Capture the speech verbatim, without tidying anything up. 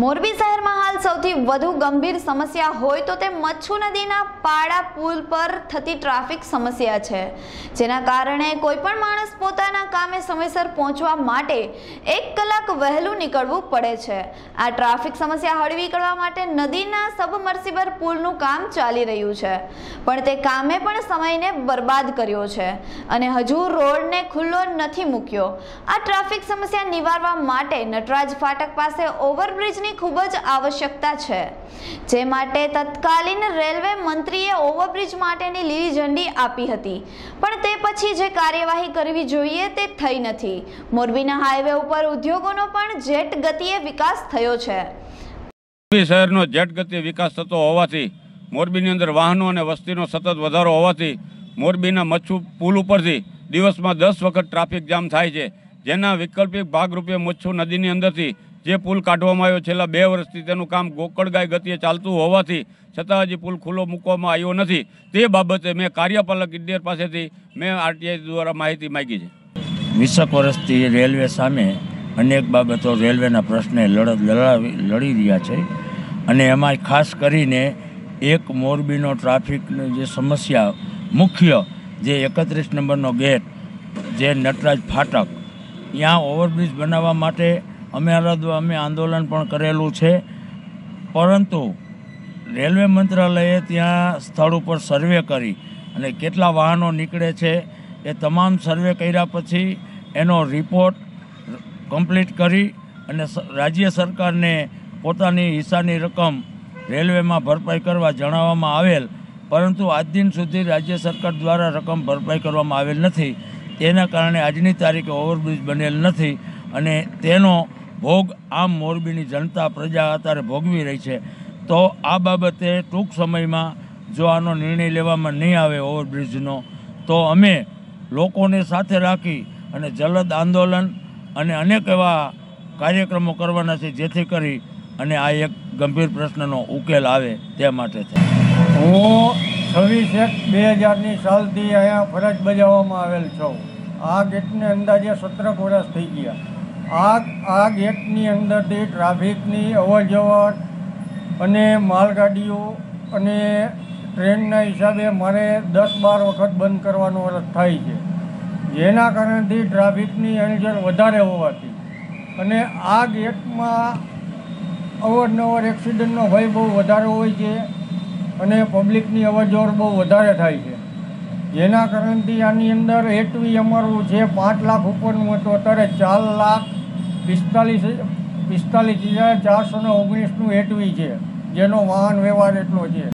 મોરબી શહેરમાં હાલ સૌથી વધુ ગંભીર સમસ્યા હોય તો તે મચ્છુ નદીના પાડા પુલ પર થતી ટ્રાફિક સમસ્યા છે, જેના કારણે કોઈ પણ માણસ પોતાના કામે સમયસર પહોંચવા માટે એક કલાક વહેલું નીકળવું પડે છે। આ ટ્રાફિક સમસ્યા હળવી કરવા માટે નદીના સબમર્સિબલ પુલનું કામ ચાલી રહ્યું છે, પણ તે કામે પણ સમયને બરબાદ કર્યો છે અને હજુ રોડને ખુલ્લો નથી મૂક્યો। આ ટ્રાફિક સમસ્યા નિવારવા માટે નટરાજ ફાટક પાસે ઓવરબ્રિજ ખૂબ જ આવશ્યકતા છે, જે માટે તત્કાલીન રેલવે મંત્રીએ ઓવરબ્રિજ માટેની લીલી ઝંડી આપી હતી, પણ તે પછી જે કાર્યવાહી કરવી જોઈએ તે થઈ નથી। મોરબીના હાઈવે ઉપર ઉદ્યોગોનો પણ જેટ ગતિએ વિકાસ થયો છે। મોરબી શહેરનો જેટ ગતિએ વિકાસ થતો હોવાથી મોરબીની અંદર વાહનો અને વસ્તીનો સતત વધારો હોવાથી મોરબીના મચ્છુ પુલ ઉપરથી દિવસમાં દસ વખત ટ્રાફિક જામ થાય છે, જેના વૈકલ્પિક ભાગરૂપે મચ્છુ નદીની અંદરથી જે પુલ કાઢવામાં આવ્યો છેલ્લા બે વર્ષથી તેનું કામ ગોકળગાય ગતિએ ચાલતું હોવાથી છતાં હજી પુલ ખુલ્લો મૂકવામાં આવ્યો નથી। તે બાબતે મેં કાર્યપાલક ઇજનેર પાસેથી મેં આરટીઆઈ દ્વારા માહિતી માગી છે। વીસેક વર્ષથી રેલવે સામે અનેક બાબતો રેલવેના પ્રશ્ને લડત લડાવી લડી રહ્યા છે અને એમાં ખાસ કરીને એક મોરબીનો ટ્રાફિકની જે સમસ્યા મુખ્ય જે એકત્રીસ નંબરનો ગેટ જે નટરાજ ફાટક ત્યાં ઓવરબ્રિજ બનાવવા માટે અમે અમે આંદોલન પણ કરેલું છે, પરંતુ રેલવે મંત્રાલયે ત્યાં સ્થળ ઉપર સર્વે કરી અને કેટલા વાહનો નીકળે છે એ તમામ સર્વે કર્યા પછી એનો રિપોર્ટ કમ્પ્લીટ કરી અને રાજ્ય સરકારને પોતાની હિસ્સાની રકમ રેલવેમાં ભરપાઈ કરવા જણાવવામાં આવેલ, પરંતુ આજ દિન સુધી રાજ્ય સરકાર દ્વારા રકમ ભરપાઈ કરવામાં આવેલ નથી। તેના કારણે આજની તારીખે ઓવરબ્રિજ બનેલ નથી અને તેનો ભોગ આમ મોરબીની જનતા પ્રજા અત્યારે ભોગવી રહી છે। તો આ બાબતે ટૂંક સમયમાં જો આનો નિર્ણય લેવામાં નહીં આવે ઓવરબ્રિજનો, તો અમે લોકોને સાથે રાખી અને જલદ આંદોલન અને અનેક એવા કાર્યક્રમો કરવાના છે, જેથી કરી અને આ એક ગંભીર પ્રશ્નનો ઉકેલ આવે તે માટે થાય। હું છવ્વીસ એક બે હજારની સાલથી અહીંયા ફરજ બજાવવામાં આવેલ છું। આ ગેટને અંદાજે સત્તર વર્ષ થઈ ગયા। આ આ ગેટની અંદરથી ટ્રાફિકની અવર જવર અને માલગાડીઓ અને ટ્રેનના હિસાબે મારે દસ બાર વખત બંધ કરવાનો અરજ થાય છે, જેના કારણથી ટ્રાફિકની અણજર વધારે હોવાથી અને આ ગેટમાં અવારનવાર એક્સિડન્ટનો ભય બહુ વધારે હોય છે અને પબ્લિકની અવર જવર બહુ વધારે થાય છે, જેના કારણથી આની અંદર એટવી અમારું છે પાંચ લાખ ઉપરનું હતું, અત્યારે ચાર લાખ પિસ્તાલીસ પિસ્તાલીસ હજાર ચારસો ને ઓગણીસનું એટવી છે, જેનો વાહન વ્યવહાર એટલો છે।